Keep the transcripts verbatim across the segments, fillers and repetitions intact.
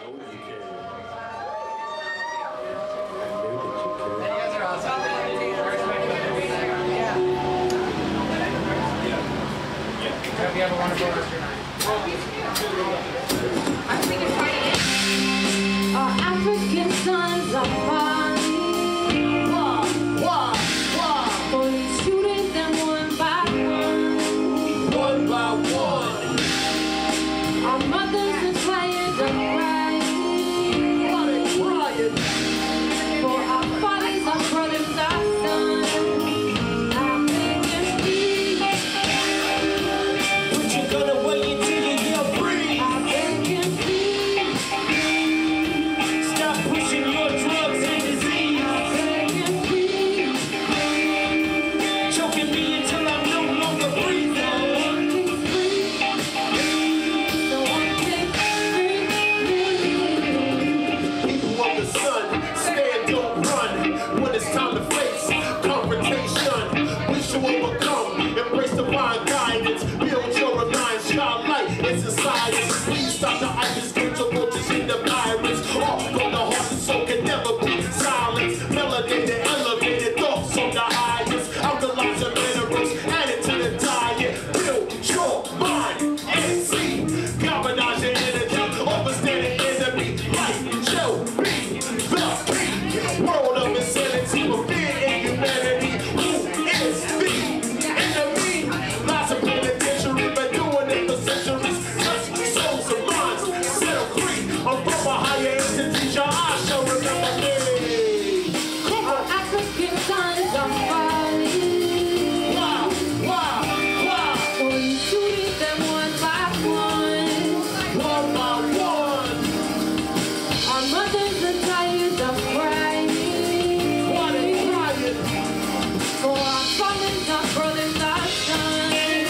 We have a wonderful rest of your night. I'm thinking Friday. Our African sons are falling. Wah, wah, wah. Police shooting them one by one. One by one. Our mothers are tired of crying. Why they crying? For our fathers, our brothers, our sons. Please stop the itis, get your roaches in the pirates. Off from the heart and soul can never be silenced. Melanated, elevated thoughts on the highest. Alkalizer minerals added to the diet. Build your mind and see. Galvanize your energy, overstand the enemy. Life shall be the key. World of insanity, of fear and humanity. Who is the enemy? Lots of penitentiary, been doing it for centuries. I'm from a higher entity, your eyes shall remember me. Our African sons are falling. Wow, wow, wow. Police shooting them one by one. One by one. Our mothers are tired of crying. Why they crying? For our fathers, our brothers, our sons.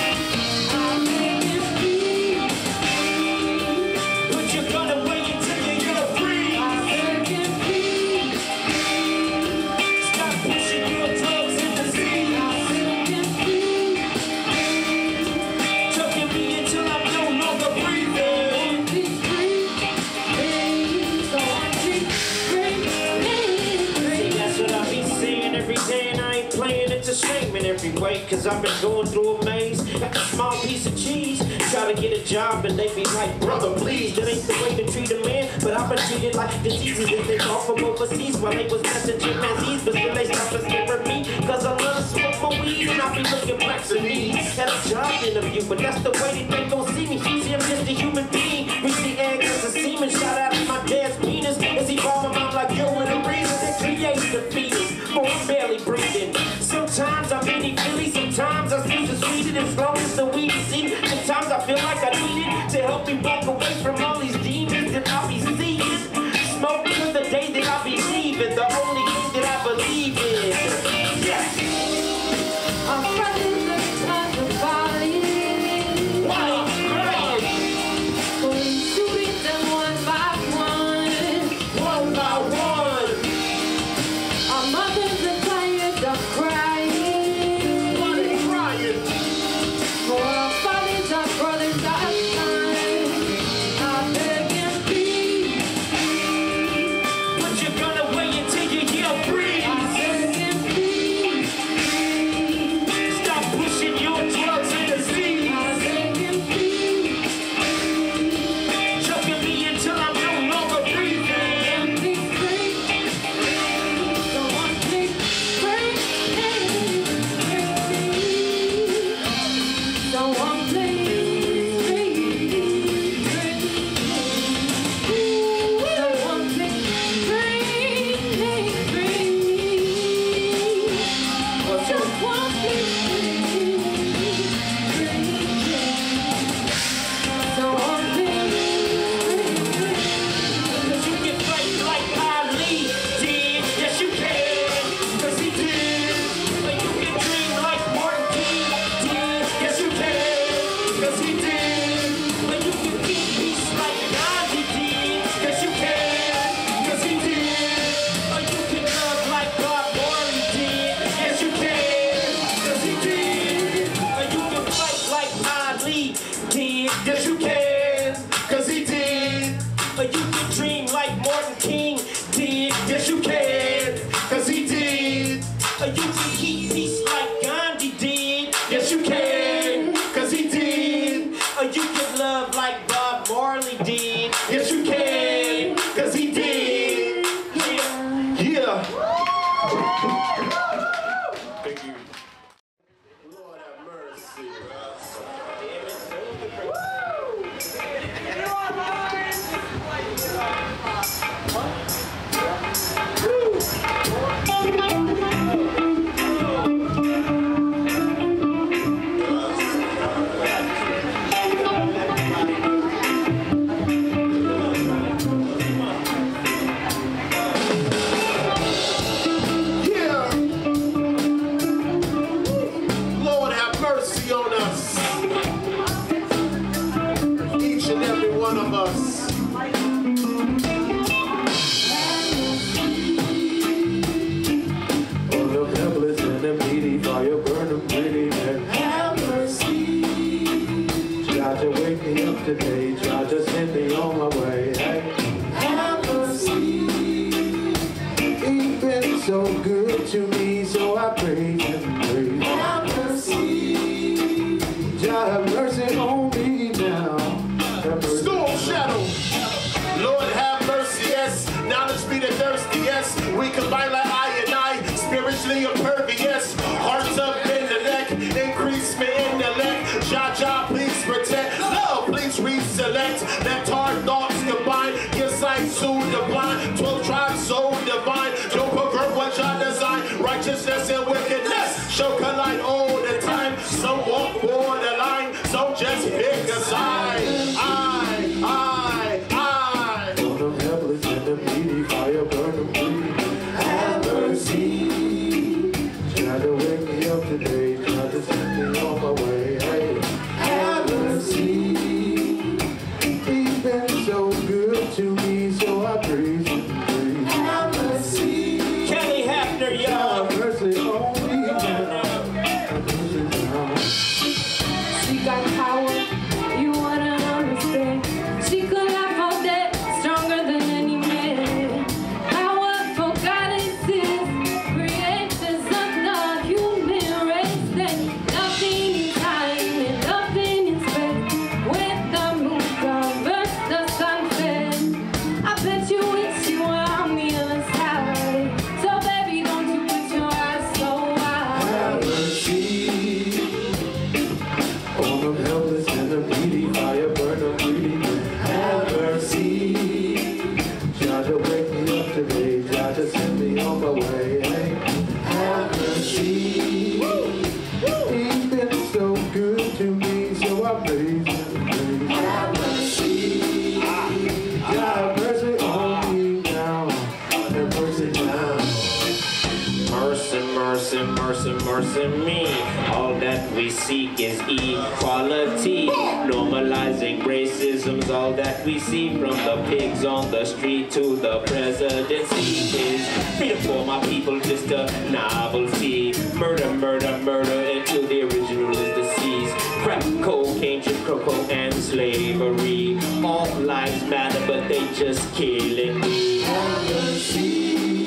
Shame in every way, cause I've been going through a maze. Like a small piece of cheese, try to get a job and they be like, brother please, that ain't the way to treat a man. But I've been treated like diseases that they call from overseas while they was messing chimpanzees. But still they stop to stare at me, cause I love to smoke my weed and I be looking black to me. At a job interview, but that's the way that they gon' see me. See, I'm just a human being, reach the egg as a semen. Shout out to my dad's penis, as he ball my mouth like yo, and the reason that creates the fetus, for I'm barely breathing. Sometimes I'm any Philly, sometimes I seem to sweet it as long as the weed is in. Sometimes I feel like I need it to help me walk away from all these demons that I be seeing. Smoke till the day that I be leaving, the only thing that I believe in. Yes! Our brothers are tired of falling. Why they crying? Police shooting them one by one. One by one. Our mothers are tired of crying. For our fathers, our brothers, our sons. Marley did. Yes, you can, cause he did. Yeah. Yeah. Thank you. Lord have mercy. One of us. Oh, the helpless and the needy, fire burn them pretty, and have mercy. Try to wake me up today, try to send me on my way. Hey, have mercy. He's been so good to me, so I praise and praise. Have mercy. Jah have mercy on me now. Storm shadow, Lord have mercy, yes. Knowledge be the thirsty, yes. We combine like I and I, spiritually impervious. Hearts up in the neck, increase my intellect. Jah Jah, please protect. Love, please reselect. Let our thoughts combine. Give sight to the blind. Twelve tribes so divine. Don't pervert what Jah designed. Righteousness and wickedness show collide all the time. Some walk borderline, some just pick a side. I, I, I. For the helpless and the needy, fire burn them free. Have mercy. Try to wake me up today, try to send me on my way. Hey, have mercy. He's been so good to me, so I praise him. Praise. Have mercy. Kelly Hafner, y'all. Have mercy on me now. Have mercy now. She got power. You wanna understand? She could have all that, stronger than any man. Powerful goddesses, creators of the human race. There's nothing in time and nothing in space. With the moon covers the sunset, I bet you wish you were on the other side. So baby, don't you put your eyes so wide. Have mercy. All them helpless and the needy, fire burn them greedy. Have mercy. Try to wake me up today, try to send me on my way. Hey, have mercy. He's been so good to me, so I praise him. Praise. Have mercy. God have mercy on me now. Have mercy now. Mercy, mercy, mercy, mercy me. All that we seek is equality. Normalizing racism's all that we see. From the pigs on the street to the presidency. Is freedom for my people just a novelty? Murder, murder, murder until the original is deceased. Crack, cocaine, Jim Crow, and slavery. All lives matter, but they just killing me. Have mercy.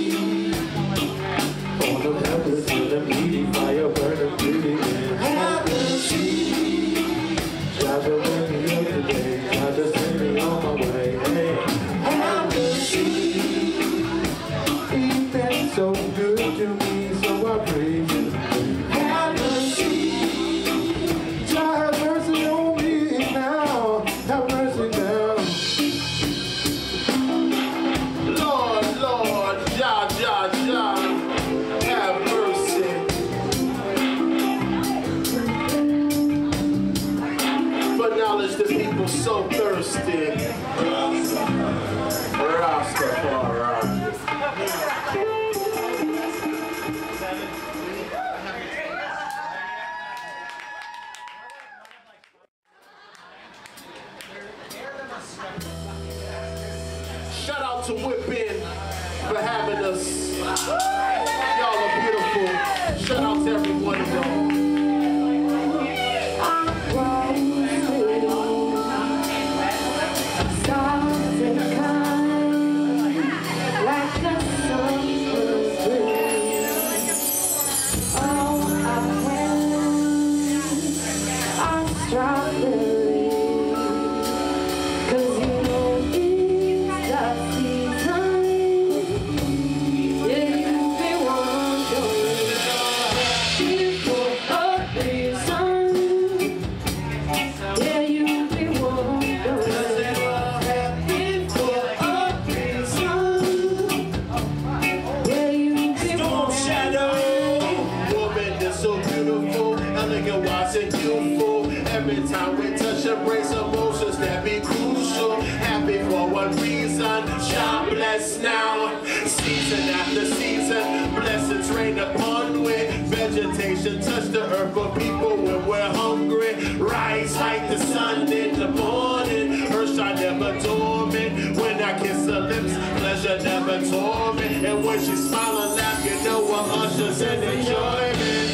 All the helpless and the needy, fire burn them pretty. Have mercy. Try to wake me up today, try to send me on my way. Hey, have mercy. He's been so good to me, so I praise him. Have mercy. Jah have mercy on me now. Have mercy now. Lord, Lord, Jah, Jah, Jah. Have mercy. For knowledge, the people so thirsty. Rastafari. Shout out to Whip-In for having us. Y'all are beautiful. Shout out to every one of y'all. Stars and kind, like the sun was blue. All I want are strawberries. sun shine blessed now. Season after season, blessings rain upon we. Vegetation touch the earth for people when we're hungry. Rise like the sun in the morning. Earth shine never dormant. When I kiss her lips, pleasure never torment. And when she smile and laugh, you know we're ushers in enjoyment.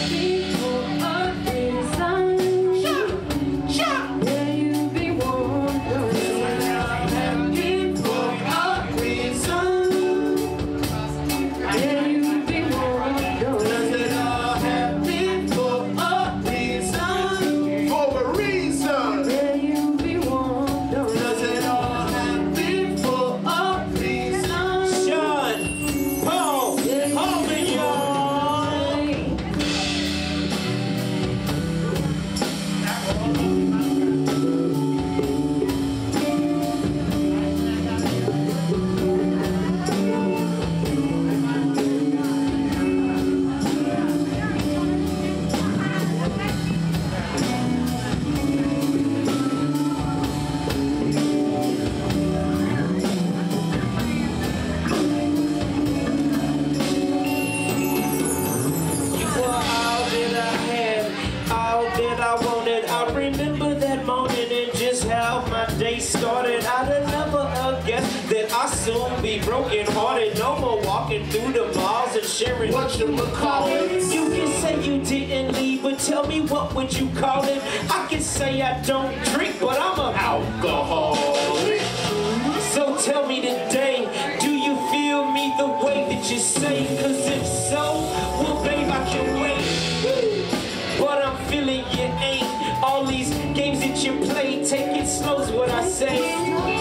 Started, I'd have never guessed that I'd soon be broken hearted. No more walking through the malls and sharing what you would call it. You can say you didn't leave, but tell me what would you call it? I can say I don't drink, but I'm an alcoholic. So tell me today, do you feel me the way that you say? Cause if so, well babe I can wait. But I'm feeling you ain't. All these games that you play, take it slow's what I say.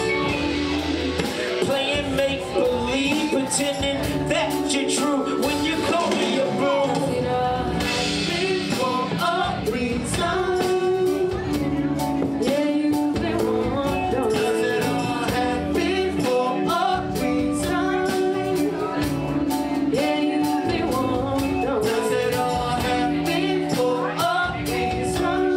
Playing make-believe, pretending that you're true when you call me a boo. For a reason. Yeah, you've been wrong. Does it all happen for a reason? Yeah, you've been wrong. Does it all happen for a reason?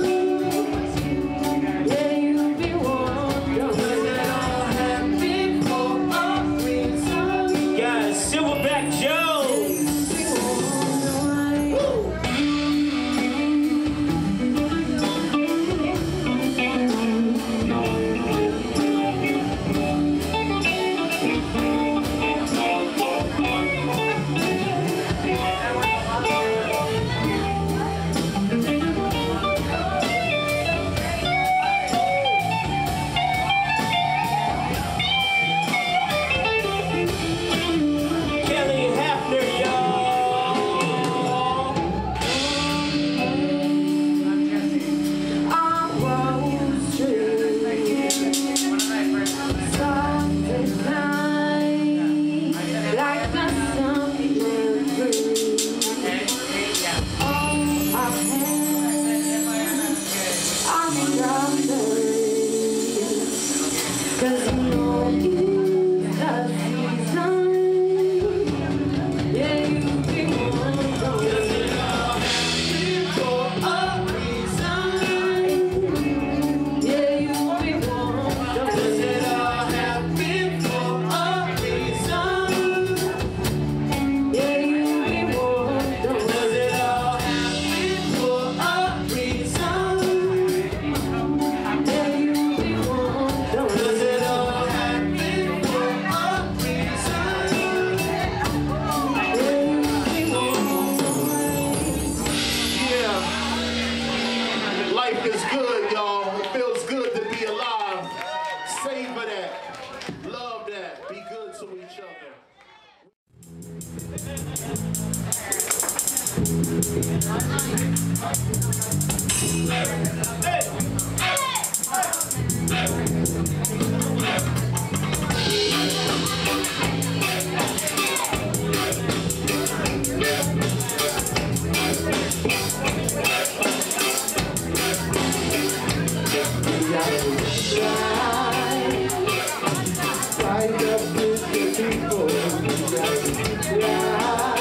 Silverback Jones.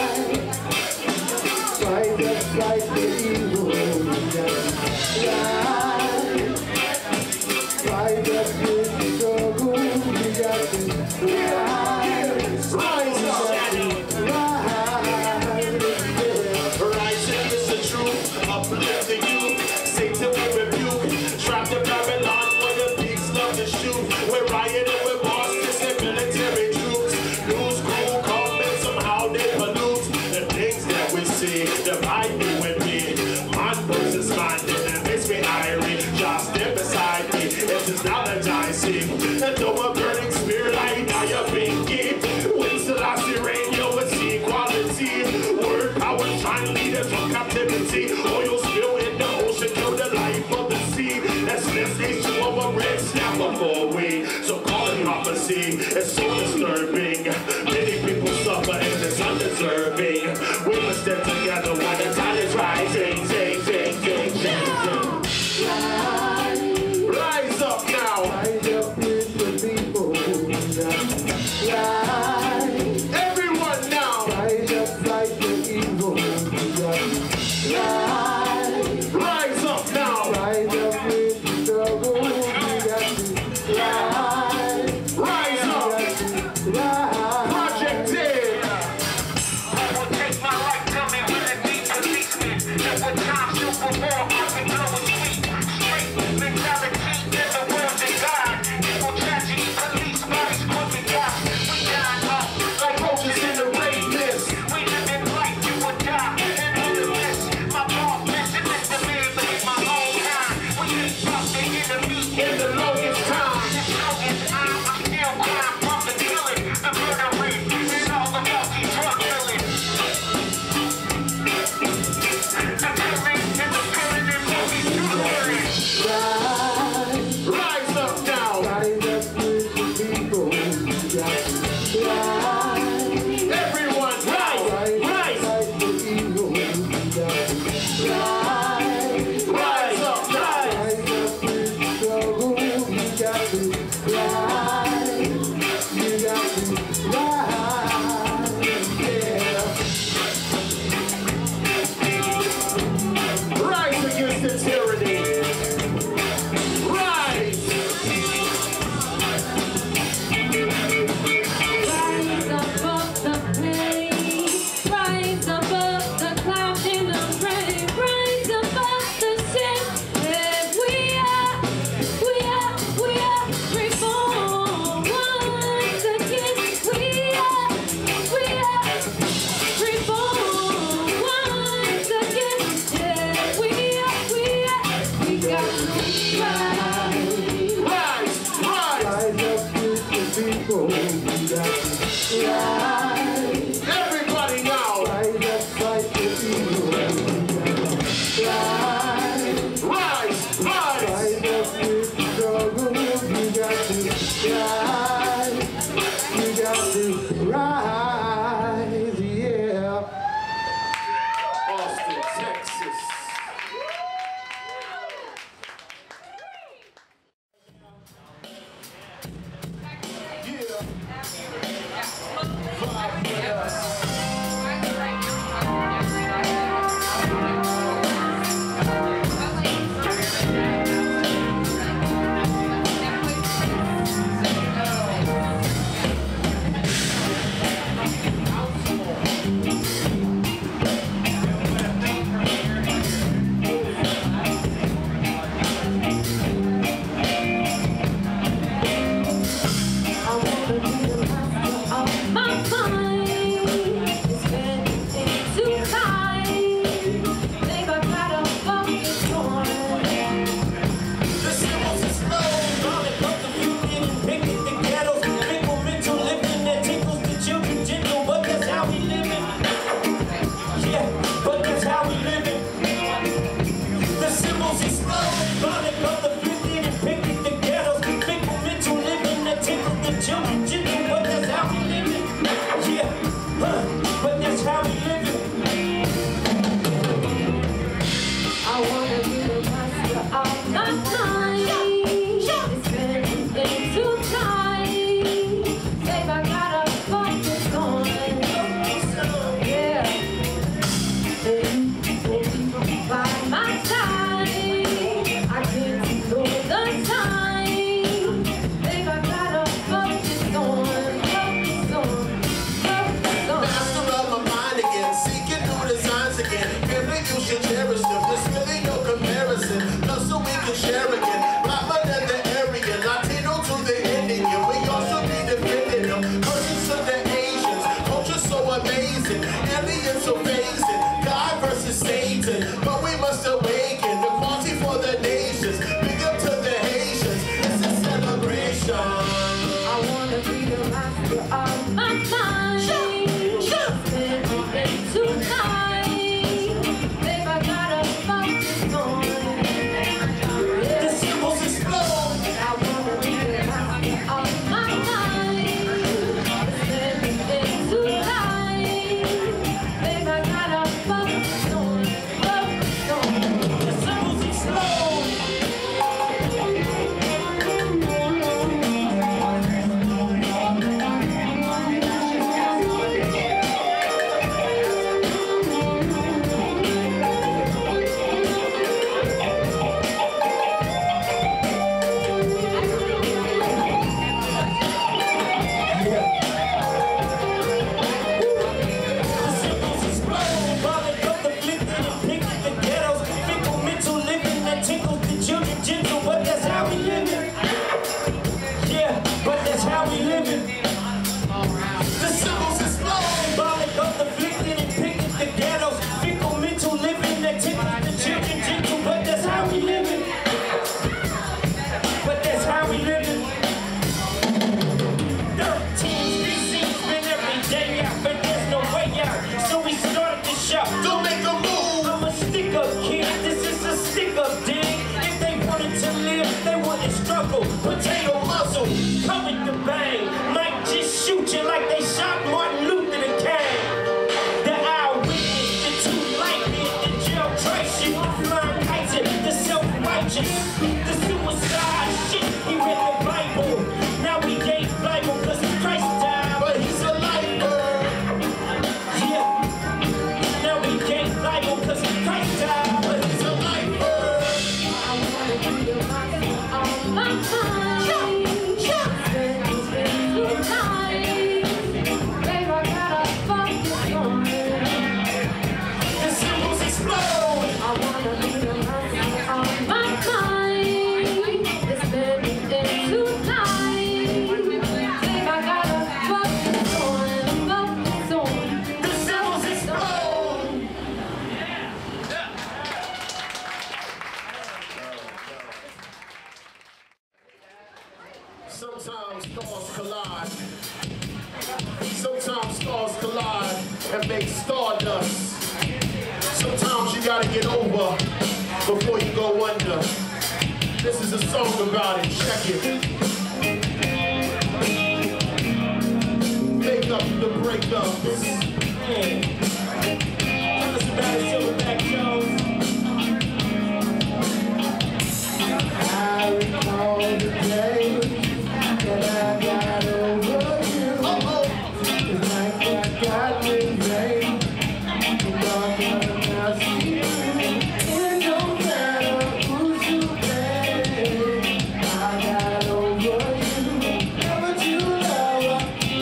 Like the evil, yeah. though a burning spear light, I have been given. When Selassie reign, yo, it's equality. Word, power, shine, leaders from captivity. Oil spill in the ocean, kill the life of the sea. That's sensation of a red snap before we. So call it prophecy. It's so disturbing. Many people suffer and it's undeserving. We must stand together when the tide is rising. Sing, sing, sing, sing, sing. Rise up now. Rise up with the people. Rise. Everyone now. Rise up, fight the evil. Rise. Rise up now. Rise up with the struggle. We got to rise. Rise up. Rise. Project Dave. I will take my life, tell me when it needs policemen. At what time, super war, I can blow a sweet. Straight mentality in the world of God. Evil tragedy, police bodies, corporate cops. We die off like roaches in the rain mist. We live in life, you will die. And on the list, my ball mission is the man, but it's my own time. We ain't fuck the enemy In the longest time. as long as I'm, I'm still crying from the killing, the murdering, and all the multi drug dealing. The killing and the killing and multi Rise. Rise up now. Rise up with the people. Rise. Everyone now. Rise. Rise. Fight the evil. Rise. Rise up now. Rise up with the struggle. You got to rise. You got to rise. Yeah. Rise against the tyranny. Rise. Rise above the pain, rise above the clouds in the rain, rise above the sin. And we are, we are, we are reborn once again. We are, we are reborn once again. Yeah, we are, we are, we got to rise. Rise. Rise. Rise up with the people. You got to rise. Everybody now. Rise up, fight the evil. Rise. Rise. Rise. Rise up with the struggle. You got to rise. You got to rise. Yeah. Austin, Texas. Yeah. Vibe God. Sometimes stars collide and make stardust. Sometimes you gotta get over before you go under. This is a song about it, check it. Make up the breakups. Hey. Tell us about it, Silverback Jones. I recall the day that I got over you. Uh-oh. It's like I got me vain. The dark one I see you. It don't matter who's you pay. I got over you. Never to love.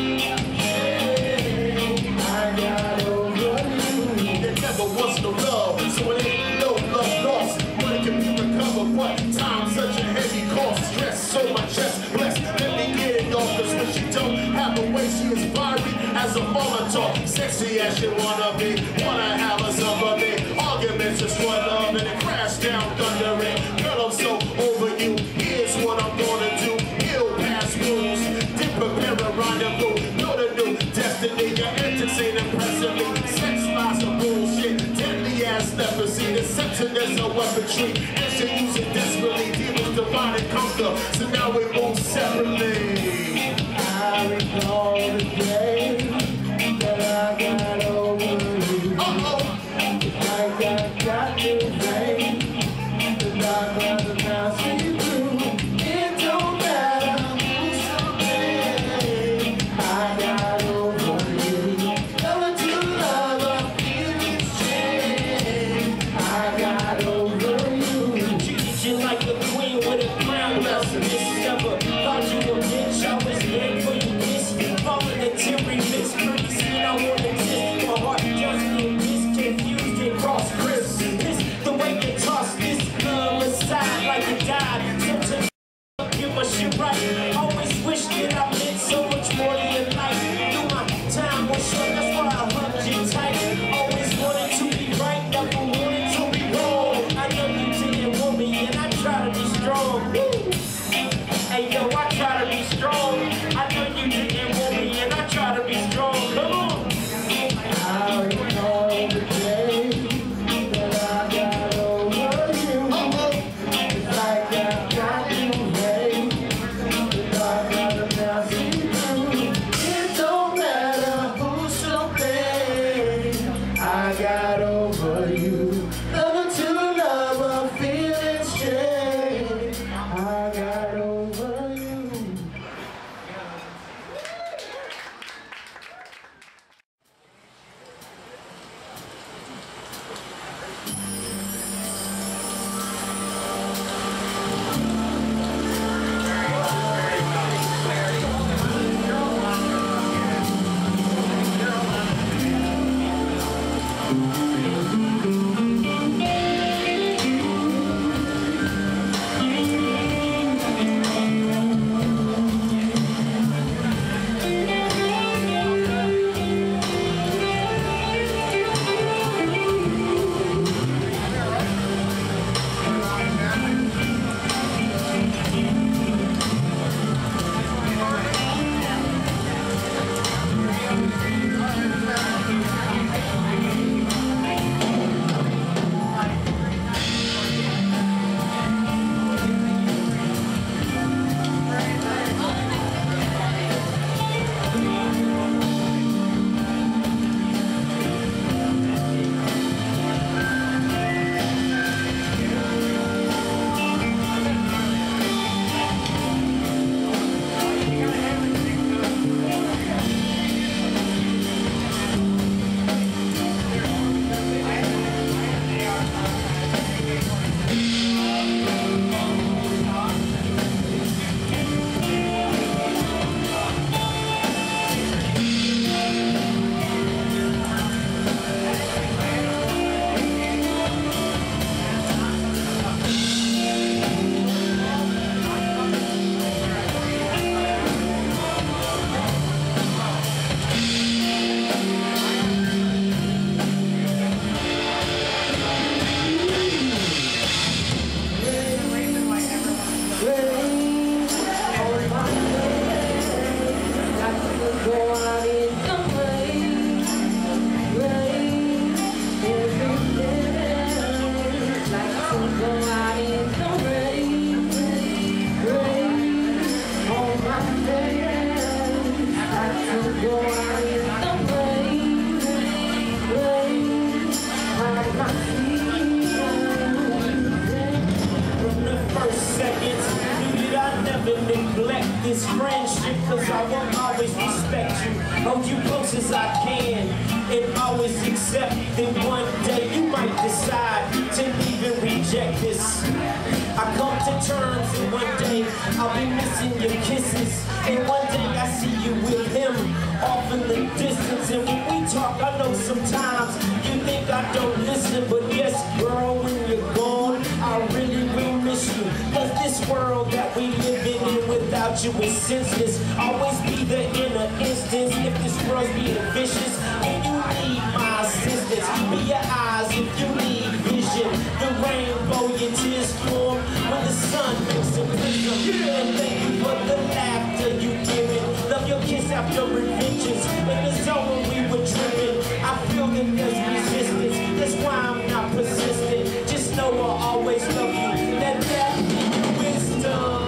I got over you. There never was no love, so it ain't no love lost. Money can be recovered, but time's such a heavy cost. Stress so my chest blessed. Let me get it off, cause when she don't have a way, she is fiery as a Molotov. Sexy as she wanna be, wanna have a summer day. Arguments just for love and it crash down thundering. Girl, I'm so over you. Here's what I'm gonna do. Heal past wounds, did prepare a rendezvous. Know the new destiny, your antics ain't impressing me. Sex lies are bullshit, deadly ass leprosy. Deception is a weaponry, and she use it desperately. Demons divide and conquer, so now we move separately. I recall the day that I got over you. Uh-oh. It's like I got you vain. The dark weather now see through. It don't matter who's so bad. I got over you. Never to love, feelings change. I got over you. Treated you like a queen with a crown. This never thought you were bitch. I was there for you, miss. Falling the Terry mix. Pretty soon I want to kiss. My heart just get this confused and cross Chris. This the way you toss this love aside like you died. Sometimes get my shit right. Always wish that I meant so much more to your life. Knew my time was short, that's why I hugged you tight. Always wanted to be right, never wanted to be wrong. I know you didn't want me and I try to be strong. Woo. Hey yo, I try to be strong. I know you didn't want me and I try to be strong. Come on. I recall the day that I got over you. It's like I got you vain. The dark weather now see through. It don't matter who's so bad. I got over you. Lover to lover, feelings change. I got over you. this friendship, cause I will always respect you, hold you close as I can, and always accept that one day you might decide to leave and reject this. I come to terms and one day I'll be missing your kisses, and one day I see you with him off in the distance, and when we talk I know sometimes you think I don't listen, but yes girl, when you're gone I really will miss you, cause this world that we living in without you is senseless. Always be there in an instance if this world's being vicious, and you need my assistance, be your eyes if you need vision, the rainbow your tears form when the sun makes a prism, and thank you for the laughter you give it, love your kiss after revengeance, in the zone when we were tripping, I feel that there's resistance, that's why I'm not persistent, just know I'll always love you, let that be your wisdom.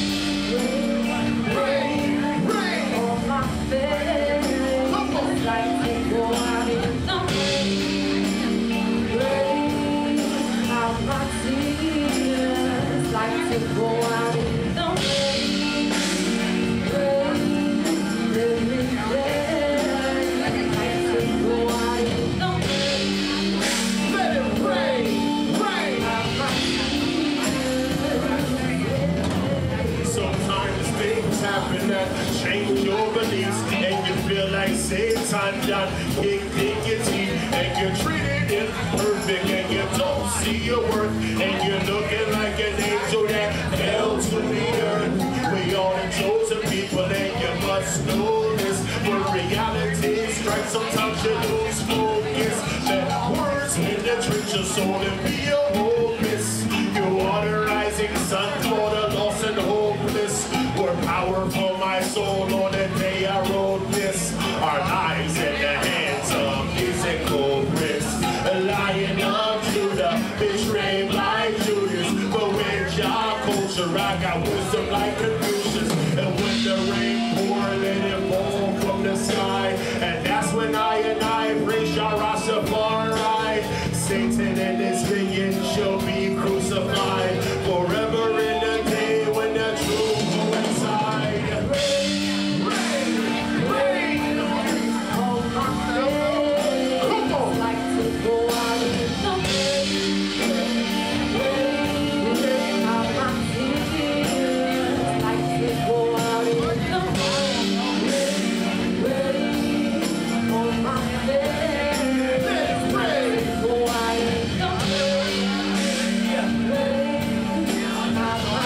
Rain, rain on my face, like to go out in the rain. Rain out my tears, like to go out in the rain. Rain every day, like to go out in the rain. Let it rain, rain. Out my Sometimes things happen that change your beliefs, and you feel like Satan done kicked in your teeth, and you're treated imperfect, and you don't see your worth, and you're looking like an angel that fell to the earth. We are the chosen people, and you must know this. When reality strikes, sometimes you lose focus. Let words penetrate your soul and be a hopeless. You are the rising sun, for the lost and hopeless. Were powerful, my soul, on the day I wrote this. Our lives in the hands of physical bricks. A lion of Judah, betrayed by Judas. But with your culture, I got wisdom like Confucius. And when the rain poured, let it fall from the sky. And that's when I and I praise Yah Rastafari. Satan and his minions shall be crucified forever in the day when the truth coincide. Rain, rain, rain on my face, Come on. like to go out in the rain. Rain out my tears, like to go out in the rain. Rain on my face, Let it rain. go out in the rain. Rain out my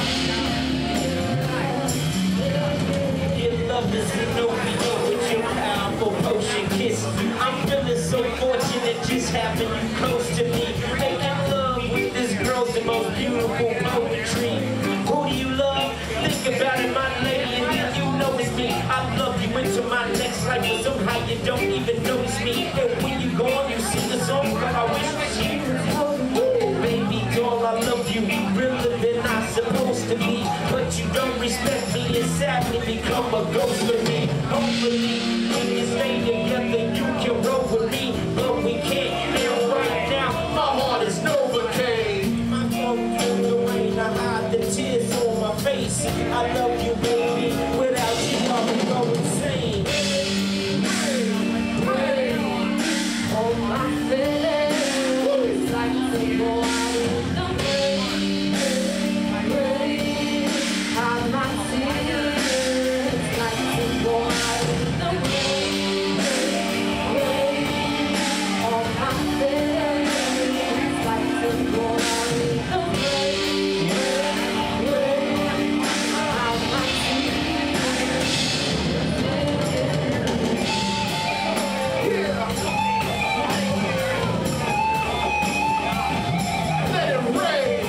Your love is an opiate with your powerful potion kiss. I'm feeling so fortunate just having you close to me. Making love with this girl's the most beautiful poetry. Who do you love? Think about it, my lady, and then you notice me. I love you into my next life, but somehow you don't even notice me. And when you gone, you sing the song, but I wish it was you. Ooh, baby doll, I love you, realer than I'm supposed to be. But you don't respect me and sadly become a ghost of me. Hopefully, we can stay together, you can roll with me, but we can't. And right now, my heart is Novocaine. My phone through the rain, I hide the tears on my face. I love you, baby. Without you, I would go insane. rain on my face, like to go out in the rain. Rain out my tears, like to go out in the rain. Rain on my face, like to go out in the rain. Rain out my Let it rain.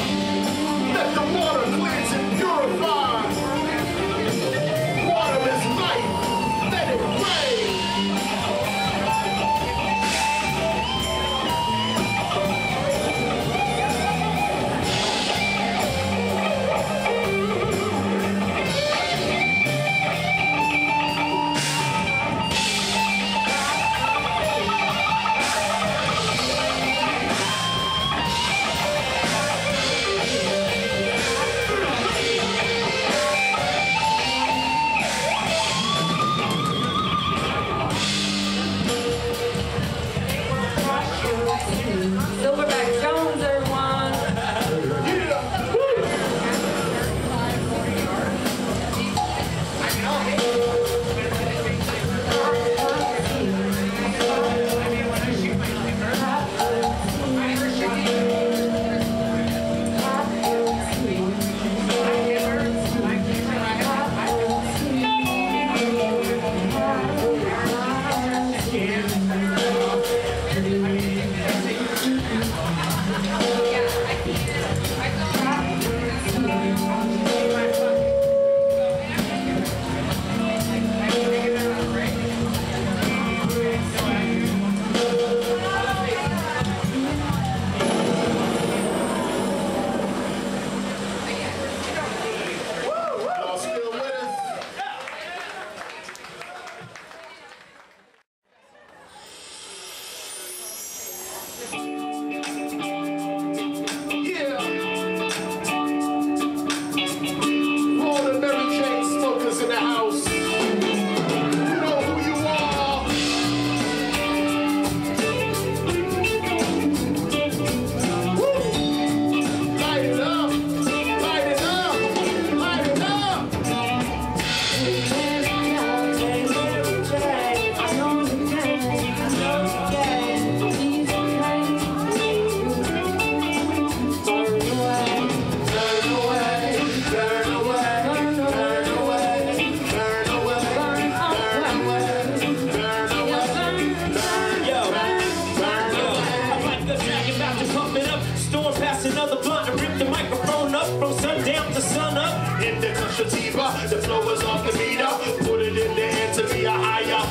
Let the water cleanse and purify. Water is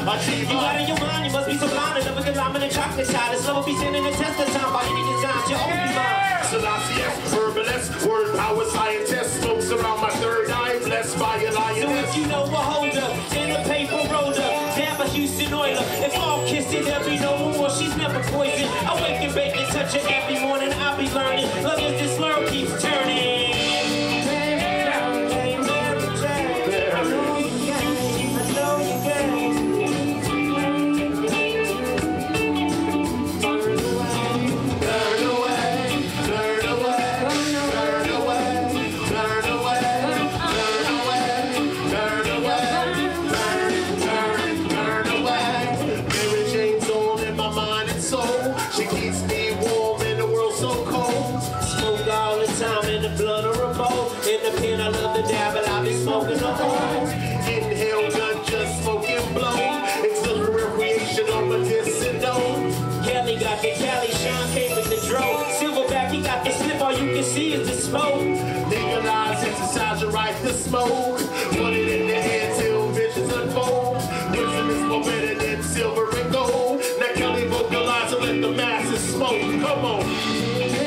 Achiever. You out of your mind, you must be so blind enough because I'm in the chocolate side. This love will be standing the test of time by any design. You'll always be mine. Selassie, herbalist, word power scientist, smokes around my third eye, blessed by a lioness. So if you know a holder, in a paper roller, damn a Houston Oiler. If all kisses, there'll be no more. She's never poison. I wake and bake and touch her every morning. I'll be learning. Love is this slur keeps turning. Inhale, just smoking blow. It's a recreation on medicinal. Kelly got the Cali, Sean came with the drone. Silverback, he got the slip, all you can see is the smoke. Legalize, exercise your right to smoke. Put it in the air till visions unfold. Wisdom is more better than silver and gold. Now Kelly vocalize and let the masses smoke. Come on.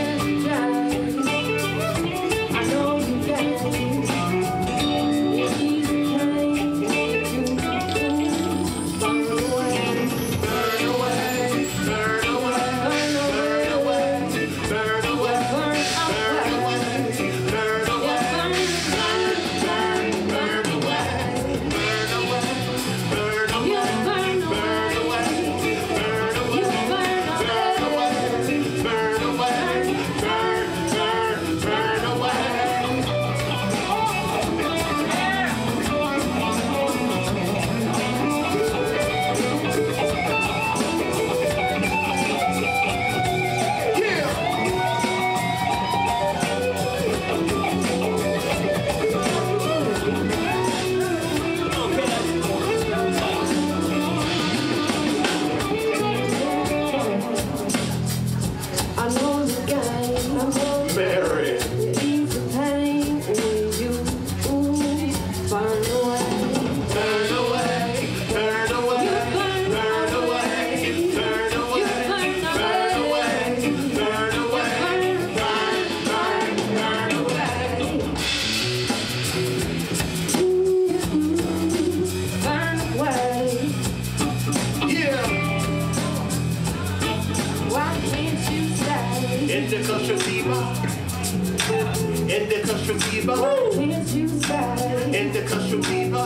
Indica Sativa, Indica Sativa, Indica Sativa.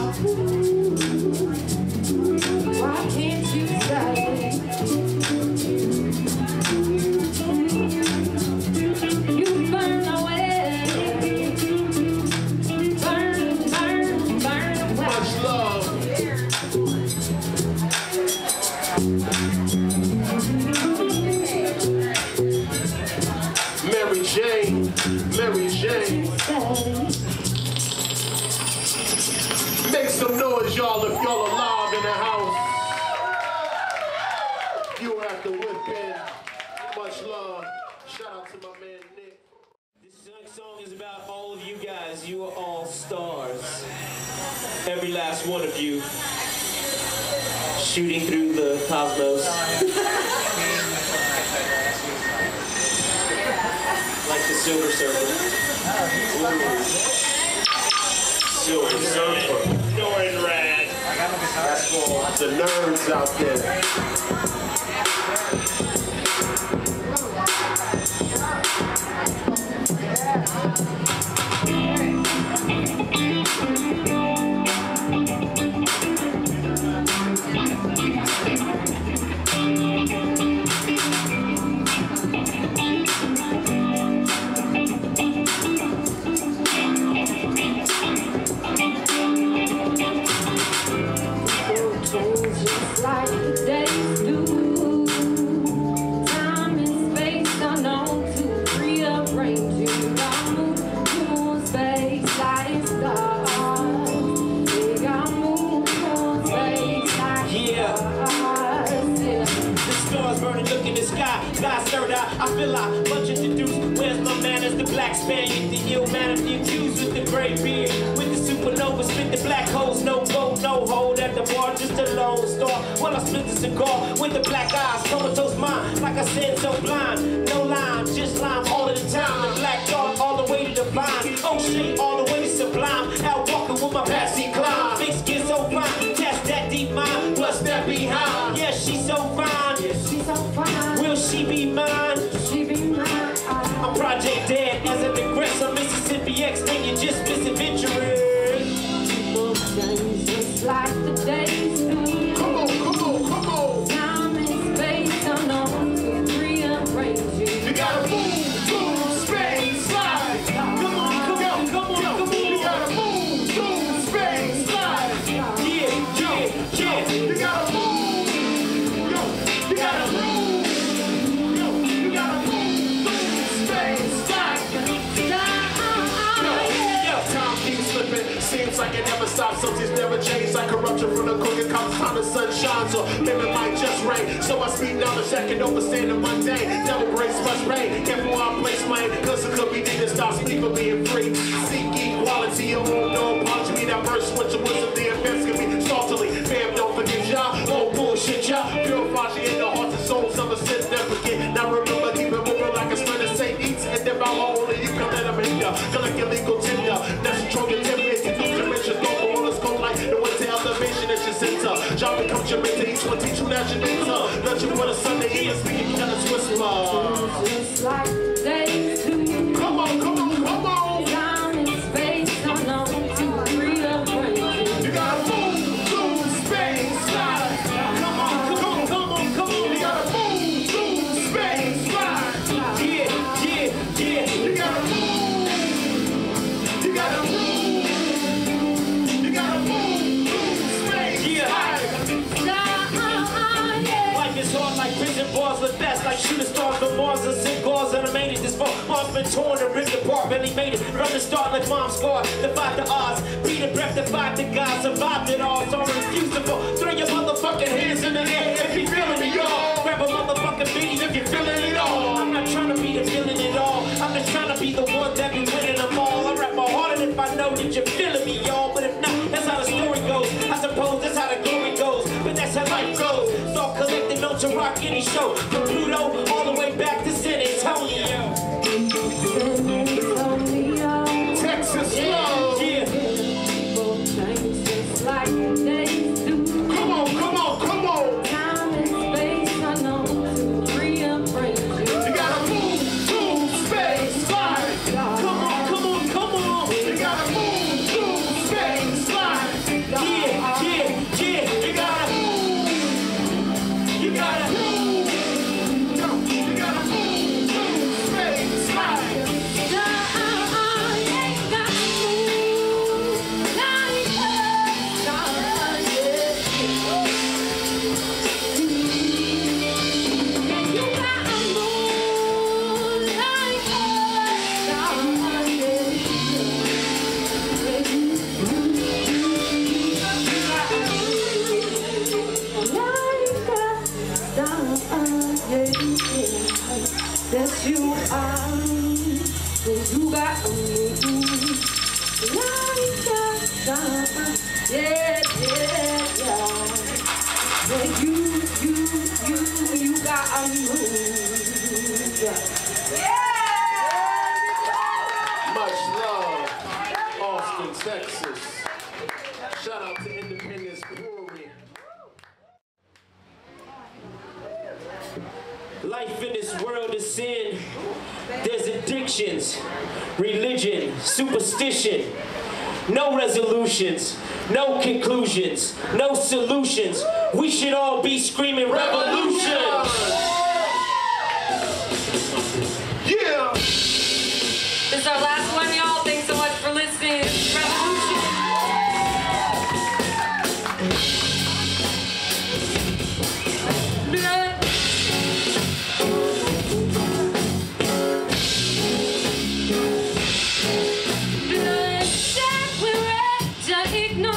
Why can't you say you burn away? Burn, burn, burn away. Much love. Mary Jane, Mary Jane. Make some noise, y'all, if y'all alive in the house. You were at the whip in. Much love. Shout out to my man Nick. This next song is about all of you guys. You are all stars. Every last one of you. Shooting through the cosmos. Like the Silver Surfer. Silver Surfer. Norrad. That's for the nerds out there. Like the days do. Time and space unknown to rearrange you. Got move, moon, space, light, stars. We got move, moon, space, light, Yeah. stars. Yeah. The stars burning, look in the sky. God's third eye, I feel like much introduced. Where's my manners? The black Spaniard, the ill mannered, the accused with the gray beard. With the supernova, spit the black holes, no boat, no hold at the bar, just a lone star. split the cigar with the black eyes, comatose mind. Like I said, so blind, no line, just lime all of the time. The black dog all the way to divine, oh shit, all the way to sublime. Out walking with my passy climb, fix get so fine, test that deep mind, plus that behind. Yeah, she's so fine, Yeah, she's so fine. will she be mine? She be mine. I'm Project Dead as I digress. I'm Mississippi X, and you just misadventurous. People change just like the days do. Come on, come on, come on. Time and space unknown to rearrange it. You gotta move, move, space, slide. Come on, come on, come on, come on. You gotta move, move, space, slide. Yeah, yeah, yeah. You gotta move. Yo, you gotta move. Yo, you gotta move, move, space, slide. Yo, time keeps slipping. Seems like it never stops. Something's never changed. Like corruption from the crooked cops. Time the sun shines, or maybe it might just rain. So I speak down the shack and overstand the mundane. Devil grace must reign. Careful how I place mine. Cause it could be need to stop sleep for being free. Seek equality. You won't know apology. Me that verse switch of wisdom. The events can be saltily. Fam, don't forget y'all. Oh bullshit, y'all. Purify you in the hearts and souls of a sin. Never forget. Now remember, keep it moving like a spread of Saint eats. And then by only you can let them hinder. Collect your legal tender. That's strong and timid. You lose dimensions. Go for all the skull like the one to elevation at your center. Job becomes your mentor. Each one teach you that you need to. Let you put a Sunday in. Speaking kind of whisper. Just like the days do. Come on, come on, come on. Time and space unknown to rearrange it. You gotta move, move, space, slide. Come on, come on, come on, come on. You gotta move, move, space, slide. Yeah, yeah, yeah. You gotta move. You gotta move. You gotta move, move, space, Yeah. slide. Life is hard like prison bars, but that's like shooting stars from Mars and cigars animated. This fall, mom's been torn and ripped apart, barely made it. From the start like mom's scar, defied the odds. Beat the breath, defied the God, survived it all. So refusable. Throw your motherfucking hands in the air if you feeling me, y'all. Grab a motherfucking beat if you feeling it all. I'm not trying to be the feeling it all. I'm just trying to be the one that be winning them all. I rap my heart and if I know that you're feeling me, y'all. But if not, that's how the story goes. I suppose that's how the glory goes. But that's how life goes. Start collecting notes to rock any show. From Pluto all the way back to San Antonio. Texas love. Yeah. People change just like the days do. Come on, come on, come on. Time and space unknown to rearrange it. You gotta move, move, space, slide. Come on, come on, come on. You gotta move, move, space, slide. Yeah, yeah, yeah. You gotta move. You gotta. Yo, you gotta move, move, space, slide. That you are, that you got me. Like that, yeah, yeah, yeah. That you, you, you, you got me. Much love, Austin, Texas. Shout out to Independence Brewery. Life in this world is sin. There's addictions, religion, superstition. No resolutions, no conclusions, no solutions. We should all be screaming revolution. Yeah. This is our last one, y'all. Thanks so much for listening. Revolution.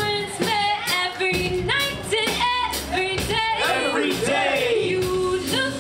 Every day. You look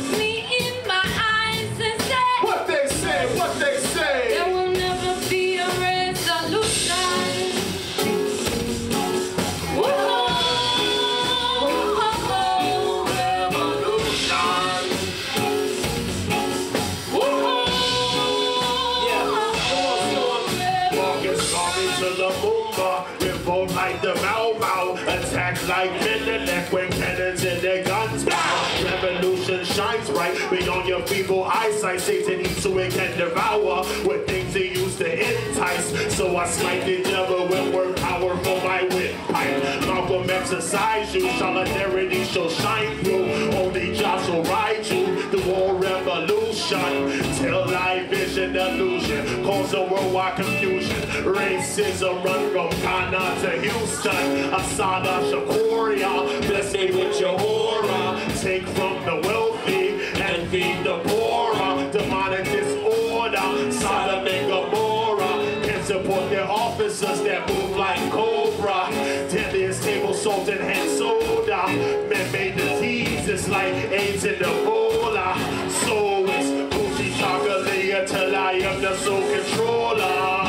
like Mendelek when cannons and their guns bow. Revolution shines bright beyond your feeble eyesight. Satan eats so it can devour with things he used to entice. So I smite the devil with word power for my windpipe. Malcolm exercise you, solidarity shall shine through. Only Josh will ride you, the war revolution. Till I vision illusion, cause a worldwide confusion. Racism run from Ghana to Houston. Asada Shakuria, bless me with your aura. Take from the wealthy and feed the poor. Demonic disorder, Sodom and Gomorrah. Can support their officers that move like Cobra. Deadliest table salt and hand soda. Man-made diseases like AIDS and Ebola. So it's Boosie Chocolate till I am the soul controller.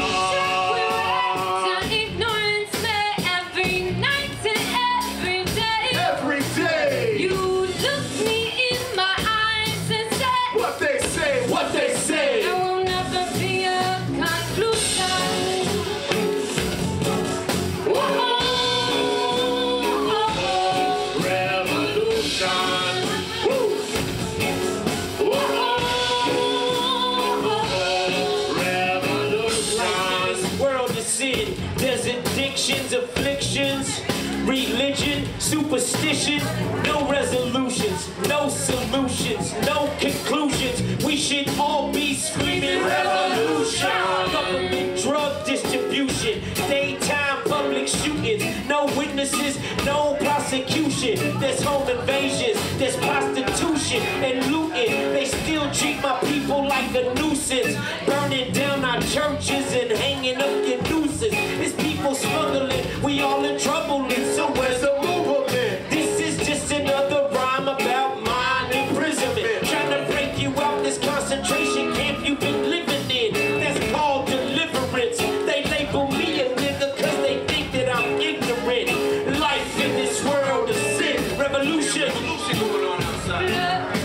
There's addictions, afflictions, religion, superstition, no resolutions, no solutions, no conclusions. We should all be screaming revolution. Government drug distribution, daytime public shootings, no witnesses, no prosecution. There's home invasions, there's prostitution and looting. They still treat my people like a nuisance, burning down our churches and hanging up your nooses. It's people smuggling, we all in trouble, and so where's the movement? This is just another rhyme about mind imprisonment. Trying to break you out this concentration camp you've been living in. That's called deliverance. They label me a nigga cause they think that I'm ignorant. Life in this world is sin. Revolution. Revolution going on outside.